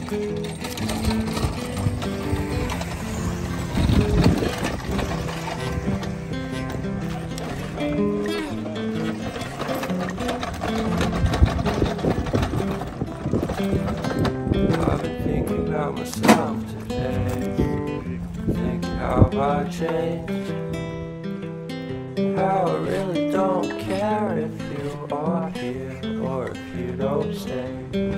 I've been thinking about myself today, thinking how I changed, how I really don't care if you are here or if you don't stay.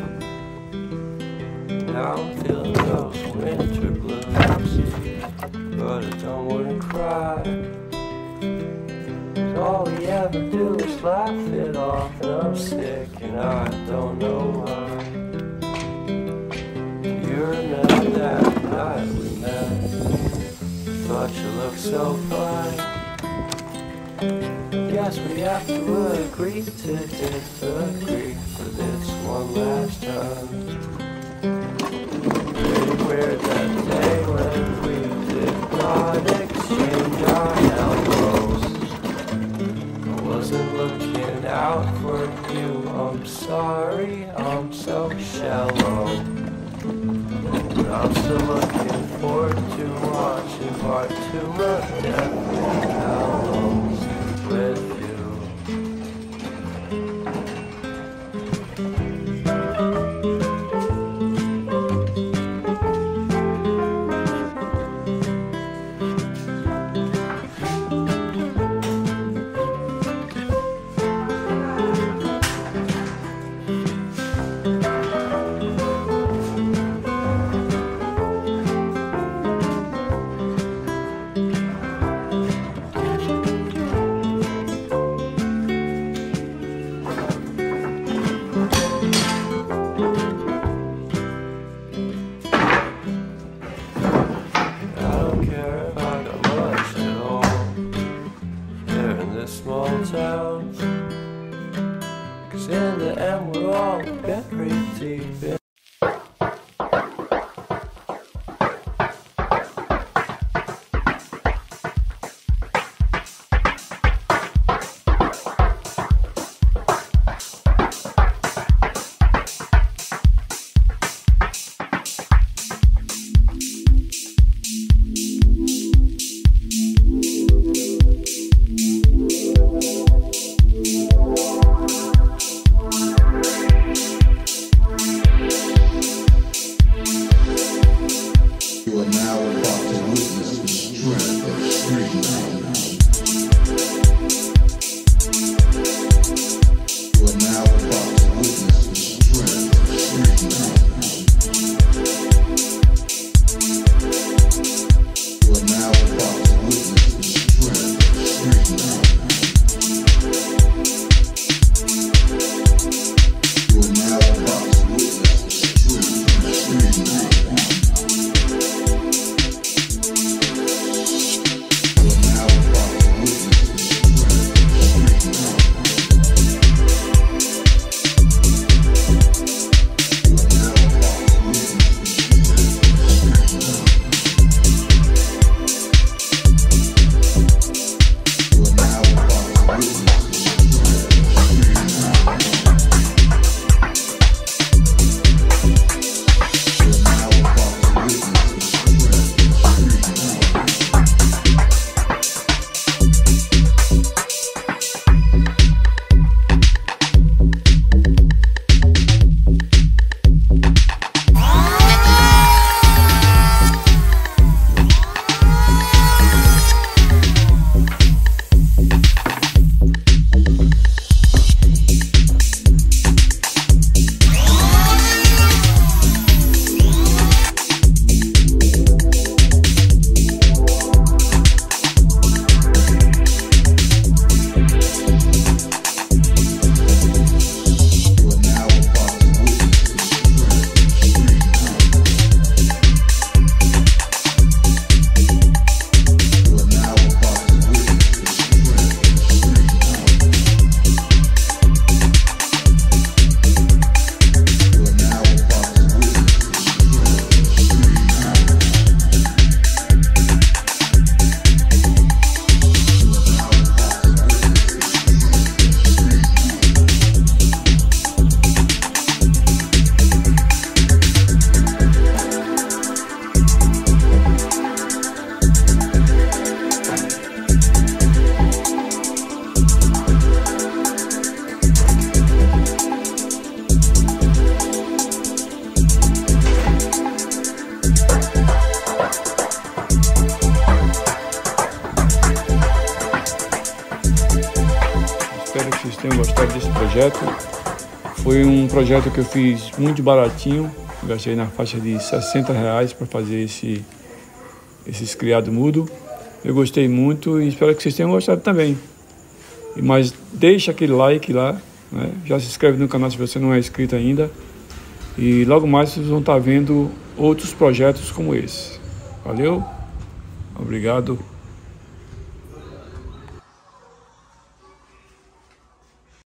Now I'm feeling those winter blues, but I don't wanna cry, 'cause all we ever do is laugh it off, and I'm sick and I don't know why. You remember that night we met, thought you looked so fine. Guess we have to agree to disagree for this one last time. Pretty weird that day when we did not exchange our elbows. I wasn't looking out for you, I'm sorry, I'm so shallow. I'm still looking forward to watching part 2 of Death Albums with you. Small towns, 'cause in the end we're all buried deep in tenham gostado desse projeto. Foi um projeto que eu fiz muito baratinho, gastei na faixa de R$60 para fazer esses criado mudo. Eu gostei muito e espero que vocês tenham gostado também. Mas deixa aquele like lá, né? Já se inscreve no canal se você não é inscrito ainda. E logo mais vocês vão estar vendo outros projetos como esse. Valeu, obrigado.